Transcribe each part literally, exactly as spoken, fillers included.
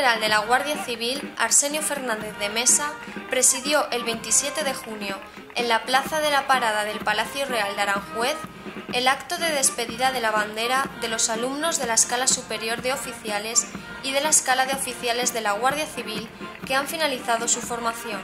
general de la Guardia Civil, Arsenio Fernández de Mesa, presidió el veintisiete de junio, en la plaza de la Parada del Palacio Real de Aranjuez, el acto de despedida de la bandera de los alumnos de la Escala Superior de Oficiales y de la Escala de Oficiales de la Guardia Civil que han finalizado su formación.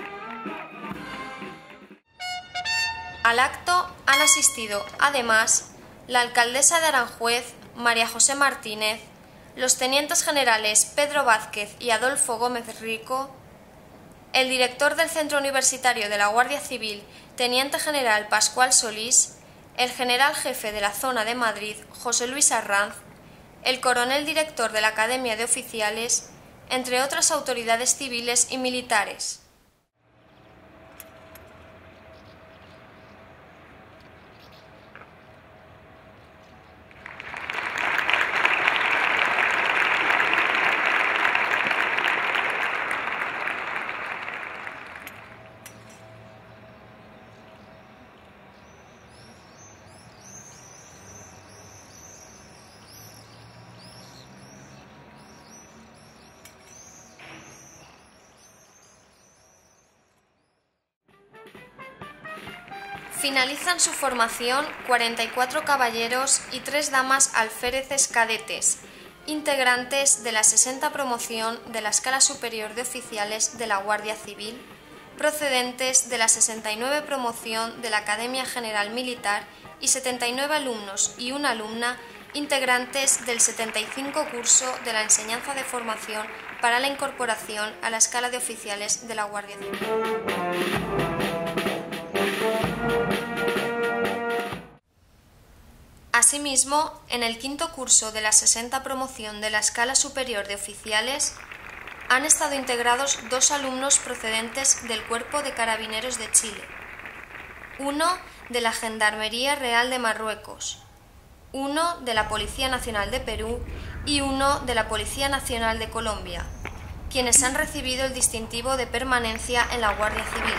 Al acto han asistido, además, la alcaldesa de Aranjuez, María José Martínez, los tenientes generales Pedro Vázquez y Adolfo Gómez Rico, el director del Centro Universitario de la Guardia Civil, teniente general Pascual Solís, el general jefe de la zona de Madrid, José Luis Arranz, el coronel director de la Academia de Oficiales, entre otras autoridades civiles y militares. Finalizan su formación cuarenta y cuatro caballeros y tres damas alféreces cadetes, integrantes de la sesenta promoción de la Escala Superior de Oficiales de la Guardia Civil, procedentes de la sesenta y nueve promoción de la Academia General Militar y setenta y nueve alumnos y una alumna, integrantes del setenta y cinco curso de la enseñanza de formación para la incorporación a la Escala de Oficiales de la Guardia Civil. Asimismo, en el quinto curso de la sesenta promoción de la Escala Superior de Oficiales han estado integrados dos alumnos procedentes del Cuerpo de Carabineros de Chile, uno de la Gendarmería Real de Marruecos, uno de la Policía Nacional de Perú y uno de la Policía Nacional de Colombia, quienes han recibido el distintivo de permanencia en la Guardia Civil.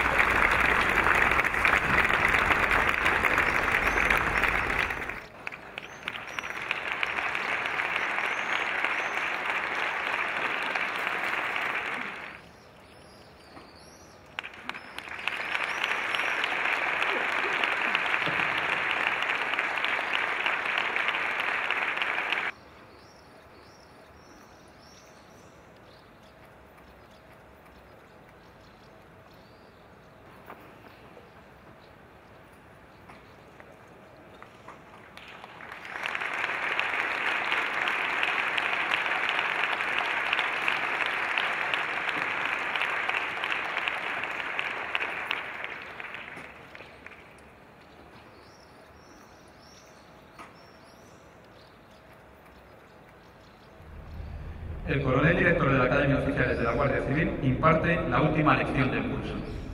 El coronel director de la Academia de Oficiales de la Guardia Civil imparte la última lección del curso.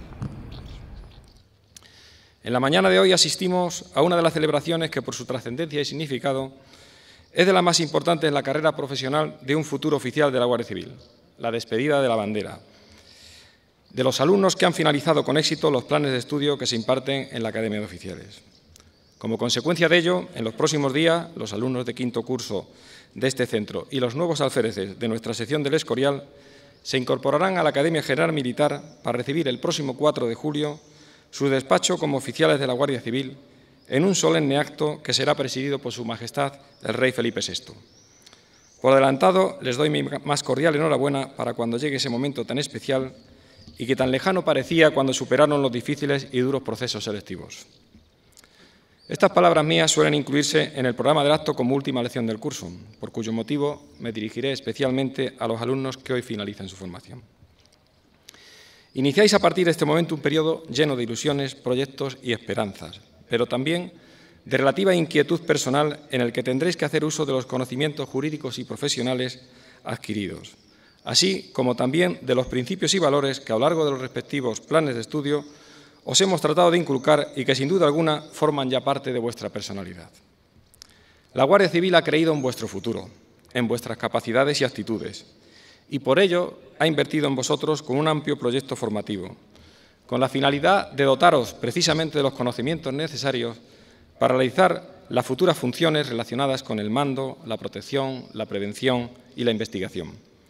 En la mañana de hoy asistimos a una de las celebraciones que, por su trascendencia y significado, es de las más importantes en la carrera profesional de un futuro oficial de la Guardia Civil, la despedida de la bandera, de los alumnos que han finalizado con éxito los planes de estudio que se imparten en la Academia de Oficiales. Como consecuencia de ello, en los próximos días, los alumnos de quinto curso de este centro y los nuevos alféreces de nuestra sección del Escorial se incorporarán a la Academia General Militar para recibir el próximo cuatro de julio su despacho como oficiales de la Guardia Civil en un solemne acto que será presidido por Su Majestad el Rey Felipe sexto. Por adelantado, les doy mi más cordial enhorabuena para cuando llegue ese momento tan especial y que tan lejano parecía cuando superaron los difíciles y duros procesos selectivos. Estas palabras mías suelen incluirse en el programa del acto como última lección del curso, por cuyo motivo me dirigiré especialmente a los alumnos que hoy finalizan su formación. Iniciáis a partir de este momento un periodo lleno de ilusiones, proyectos y esperanzas, pero también de relativa inquietud personal en el que tendréis que hacer uso de los conocimientos jurídicos y profesionales adquiridos, así como también de los principios y valores que a lo largo de los respectivos planes de estudio os hemos tratado de inculcar y que sin duda alguna forman ya parte de vuestra personalidad. La Guardia Civil ha creído en vuestro futuro, en vuestras capacidades y actitudes, y por ello ha invertido en vosotros con un amplio proyecto formativo, con la finalidad de dotaros precisamente de los conocimientos necesarios para realizar las futuras funciones relacionadas con el mando, la protección, la prevención y la investigación.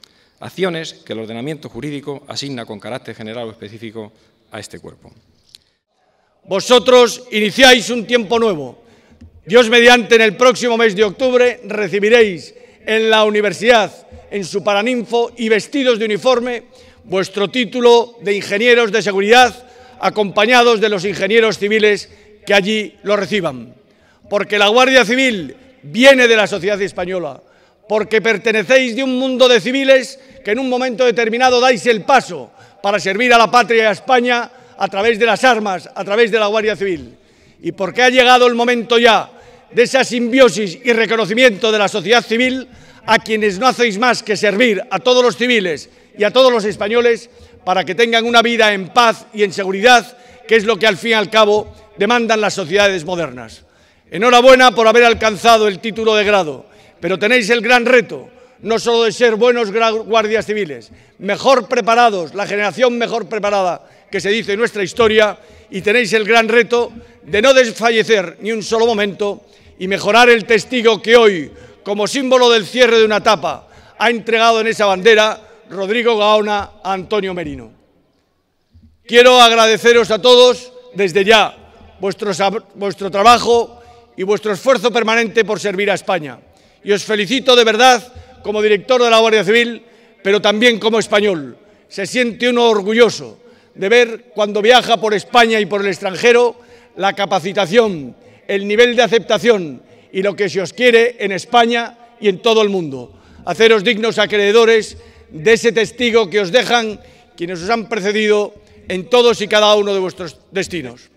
acciones que el ordenamiento jurídico asigna con carácter general o específico a este cuerpo. Vosotros iniciáis un tiempo nuevo. Dios mediante, en el próximo mes de octubre recibiréis en la universidad, en su paraninfo y vestidos de uniforme, vuestro título de ingenieros de seguridad, acompañados de los ingenieros civiles que allí lo reciban. Porque la Guardia Civil viene de la sociedad española, porque pertenecéis de un mundo de civiles que en un momento determinado dais el paso para servir a la patria y a España a través de las armas, a través de la Guardia Civil. Y porque ha llegado el momento ya de esa simbiosis y reconocimiento de la sociedad civil, a quienes no hacéis más que servir a todos los civiles y a todos los españoles para que tengan una vida en paz y en seguridad, que es lo que al fin y al cabo demandan las sociedades modernas. Enhorabuena por haber alcanzado el título de grado, pero tenéis el gran reto, no solo de ser buenos guardias civiles, mejor preparados, la generación mejor preparada que se dice en nuestra historia, y tenéis el gran reto de no desfallecer ni un solo momento y mejorar el testigo que hoy, como símbolo del cierre de una etapa, ha entregado en esa bandera Rodrigo Gaona a Antonio Merino. Quiero agradeceros a todos desde ya vuestro, vuestro trabajo y vuestro esfuerzo permanente por servir a España. Y os felicito de verdad como director de la Guardia Civil, pero también como español. Se siente uno orgulloso de ver, cuando viaja por España y por el extranjero, la capacitación, el nivel de aceptación y lo que se os quiere en España y en todo el mundo. Haceros dignos acreedores de ese testigo que os dejan quienes os han precedido en todos y cada uno de vuestros destinos.